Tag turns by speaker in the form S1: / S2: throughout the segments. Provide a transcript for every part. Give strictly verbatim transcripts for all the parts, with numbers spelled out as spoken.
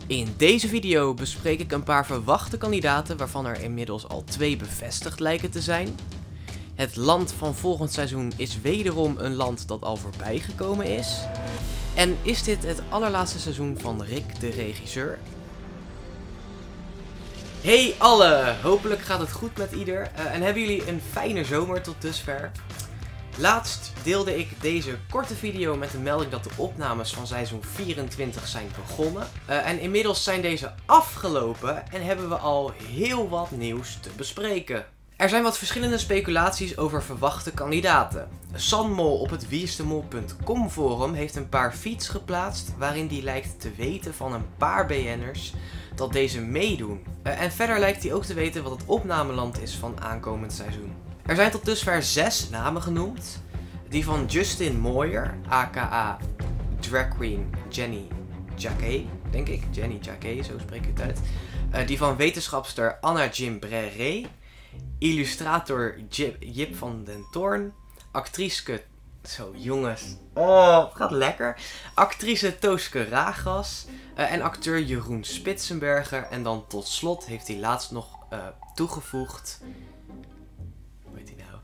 S1: In deze video bespreek ik een paar verwachte kandidaten waarvan er inmiddels al twee bevestigd lijken te zijn. Het land van volgend seizoen is wederom een land dat al voorbij gekomen is. En is dit het allerlaatste seizoen van Rick de regisseur? Hey alle! Hopelijk gaat het goed met ieder uh, en hebben jullie een fijne zomer tot dusver. Laatst deelde ik deze korte video met de melding dat de opnames van seizoen vierentwintig zijn begonnen. Uh, en inmiddels zijn deze afgelopen en hebben we al heel wat nieuws te bespreken. Er zijn wat verschillende speculaties over verwachte kandidaten. Sanmol op het wieisdemol punt com forum heeft een paar feeds geplaatst waarin die lijkt te weten van een paar B N'ers dat deze meedoen. Uh, en verder lijkt hij ook te weten wat het opnameland is van aankomend seizoen. Er zijn tot dusver zes namen genoemd. Die van Justin Moyer, aka Drag Queen Jenny Jacquet, denk ik. Jenny Jacquet, zo spreek ik het uit. Uh, die van wetenschapster Anna Jim Breré. Illustrator Jip, Jip van den Toorn. Actrice... Zo, jongens. Oh, het gaat lekker. Actrice Tooske Ragas. Uh, en acteur Jeroen Spitsenberger. En dan tot slot heeft hij laatst nog uh, toegevoegd... Hoe heet hij nou?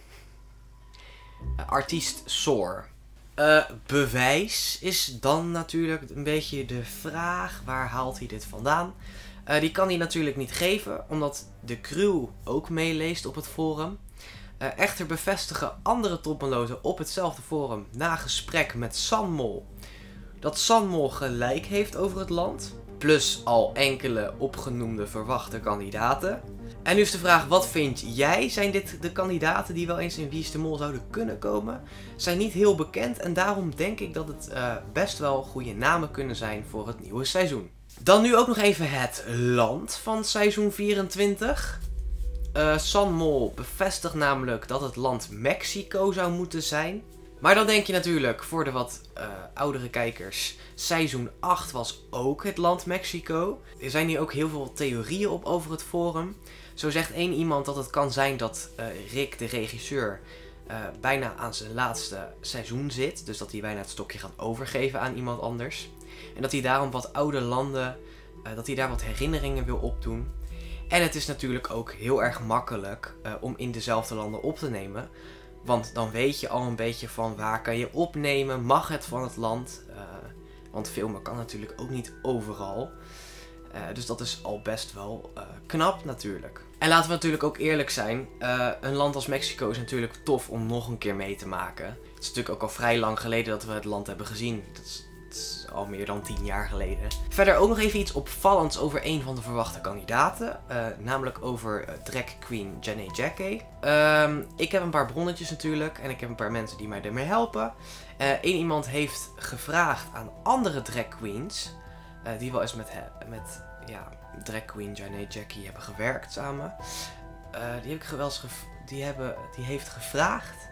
S1: Uh, artiest Soar. Uh, bewijs is dan natuurlijk een beetje de vraag. Waar haalt hij dit vandaan? Uh, die kan hij natuurlijk niet geven, omdat de crew ook meeleest op het forum. Uh, echter bevestigen andere topmeloten op hetzelfde forum na gesprek met Sanmol dat Sanmol gelijk heeft over het land. Plus al enkele opgenoemde verwachte kandidaten. En nu is de vraag, wat vind jij? Zijn dit de kandidaten die wel eens in Wie is de Mol zouden kunnen komen? Zijn niet heel bekend en daarom denk ik dat het uh, best wel goede namen kunnen zijn voor het nieuwe seizoen. Dan nu ook nog even het land van seizoen vierentwintig. Uh, Sanmol bevestigt namelijk dat het land Mexico zou moeten zijn. Maar dan denk je natuurlijk, voor de wat uh, oudere kijkers, seizoen acht was ook het land Mexico. Er zijn hier ook heel veel theorieën op over het forum. Zo zegt één iemand dat het kan zijn dat uh, Rick, de regisseur, uh, bijna aan zijn laatste seizoen zit. Dus dat hij bijna het stokje gaat overgeven aan iemand anders. En dat hij daarom wat oude landen, uh, dat hij daar wat herinneringen wil opdoen. En het is natuurlijk ook heel erg makkelijk uh, om in dezelfde landen op te nemen. Want dan weet je al een beetje van waar kan je opnemen, mag het van het land. Uh, want filmen kan natuurlijk ook niet overal. Uh, dus dat is al best wel uh, knap natuurlijk. En laten we natuurlijk ook eerlijk zijn. Uh, een land als Mexico is natuurlijk tof om nog een keer mee te maken. Het is natuurlijk ook al vrij lang geleden dat we het land hebben gezien. Dat is, dat is al meer dan tien jaar geleden. Verder ook nog even iets opvallends over een van de verwachte kandidaten. Uh, namelijk over uh, drag queen Jenny Jacquet. Um, ik heb een paar bronnetjes natuurlijk. En ik heb een paar mensen die mij ermee helpen. Eén uh, iemand heeft gevraagd aan andere drag queens. Uh, die wel eens met, met ja, drag queen Jenny Jacquet hebben gewerkt samen. Uh, die, heb ik wel eens die, hebben, die heeft gevraagd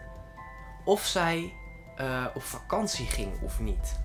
S1: of zij uh, op vakantie ging of niet.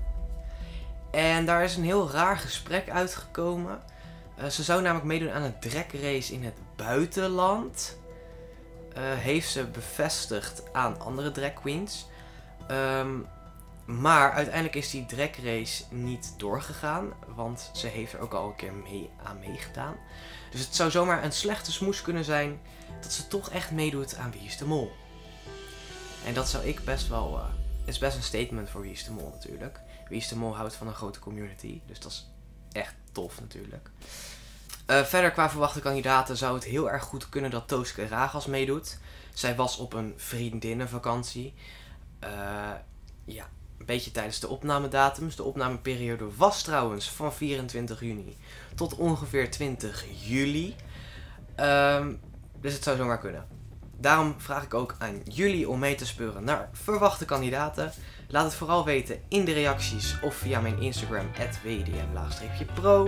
S1: En daar is een heel raar gesprek uitgekomen. Uh, ze zou namelijk meedoen aan een drag race in het buitenland. Uh, heeft ze bevestigd aan andere drag queens. Um, maar uiteindelijk is die drag race niet doorgegaan. Want ze heeft er ook al een keer mee aan meegedaan. Dus het zou zomaar een slechte smoes kunnen zijn dat ze toch echt meedoet aan Wie is de Mol. En dat zou ik best wel... Uh, is best een statement voor Wie is de Mol natuurlijk. Wie is de Mol houdt van een grote community. Dus dat is echt tof natuurlijk. Uh, verder qua verwachte kandidaten zou het heel erg goed kunnen dat Tooske Ragas meedoet. Zij was op een vriendinnenvakantie. Uh, ja, een beetje tijdens de opnamedatums. De opnameperiode was trouwens van vierentwintig juni tot ongeveer twintig juli. Um, dus het zou zomaar kunnen. Daarom vraag ik ook aan jullie om mee te speuren naar verwachte kandidaten. Laat het vooral weten in de reacties of via mijn Instagram at w d m pro.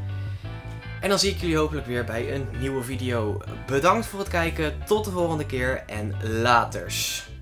S1: En dan zie ik jullie hopelijk weer bij een nieuwe video. Bedankt voor het kijken, tot de volgende keer en laters.